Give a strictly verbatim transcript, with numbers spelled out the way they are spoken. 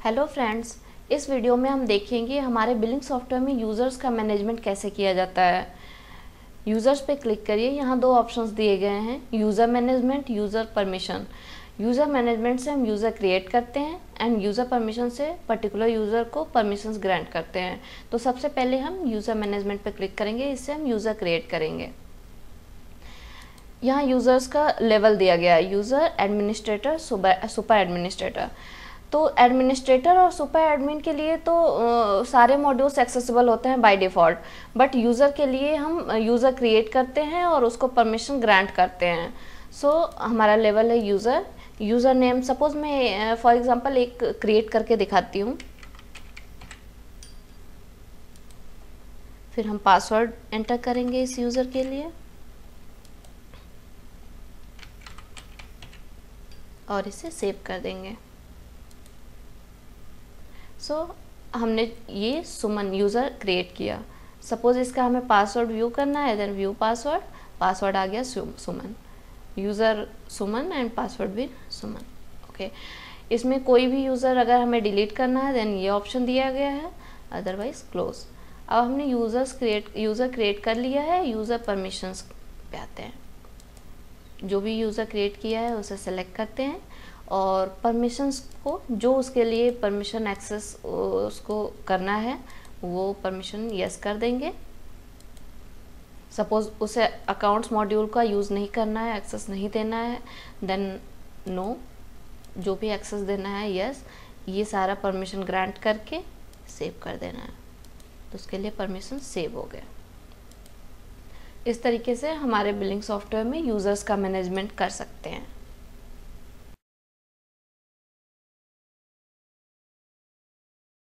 Hello friends, इस video में हम देखेंगे हमारे बिलिंग सॉफ्टवेयर में यूज़र्स का मैनेजमेंट कैसे किया जाता है। यूज़र्स पे क्लिक करिए, यहाँ दो ऑप्शंस दिए गए हैं, user management, user permission. User management से हम यूज़र क्रिएट करते हैं एंड यूज़र परमिशन से पर्टिकुलर यूज़र को परमिशंस ग्रांट करते हैं। तो सबसे पहले हम यूज़र मैनेजमेंट पे क्लिक करेंगे, इससे हम यूज़र क्रिएट करेंगे। यहाँ यूज़र्स का लेवल दिया गया है, यूज़र, एडमिनिस्ट्रेटर, सुपर एडमिनिस्ट्रेटर। तो एडमिनिस्ट्रेटर और सुपर एडमिन के लिए तो आ, सारे मॉड्यूल्स एक्सेसिबल होते हैं बाय डिफ़ॉल्ट, बट यूज़र के लिए हम यूज़र क्रिएट करते हैं और उसको परमिशन ग्रांट करते हैं। सो so, हमारा लेवल है यूज़र। यूज़र नेम सपोज मैं फॉर एग्जांपल एक क्रिएट करके दिखाती हूँ। फिर हम पासवर्ड एंटर करेंगे इस यूज़र के लिए और इसे सेव कर देंगे। सो so, हमने ये सुमन यूज़र क्रिएट किया। सपोज इसका हमें पासवर्ड व्यू करना है, देन व्यू पासवर्ड, पासवर्ड आ गया Suman, user Suman and password भी सुमन। ओके, इसमें कोई भी यूज़र अगर हमें डिलीट करना है देन ये ऑप्शन दिया गया है, अदरवाइज क्लोज। अब हमने यूज़र्स क्रिएट यूज़र क्रिएट कर लिया है, यूज़र परमिशंस पे आते हैं। जो भी यूज़र क्रिएट किया है उसे सेलेक्ट करते हैं और परमिशंस को, जो उसके लिए परमिशन एक्सेस उसको करना है वो परमिशन यस कर देंगे। सपोज उसे अकाउंट्स मॉड्यूल का यूज़ नहीं करना है, एक्सेस नहीं देना है, देन नो, जो भी एक्सेस देना है यस, ये सारा परमिशन ग्रांट करके सेव कर देना है, तो उसके लिए परमिशन सेव हो गया। इस तरीके से हमारे बिलिंग सॉफ्टवेयर में यूज़र्स का मैनेजमेंट कर सकते हैं।